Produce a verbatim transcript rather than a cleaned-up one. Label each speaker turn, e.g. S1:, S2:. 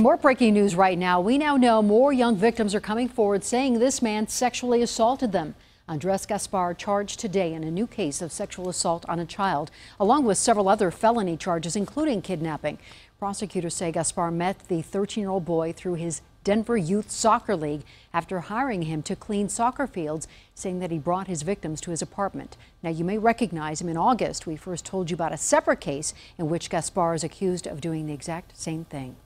S1: More breaking news right now. We now know more young victims are coming forward saying this man sexually assaulted them. Andres Gaspar charged today in a new case of sexual assault on a child, along with several other felony charges, including kidnapping. Prosecutors say Gaspar met the thirteen-year-old boy through his Denver Youth Soccer League after hiring him to clean soccer fields, saying that he brought his victims to his apartment. Now, you may recognize him. In August, we first told you about a separate case in which Gaspar is accused of doing the exact same thing.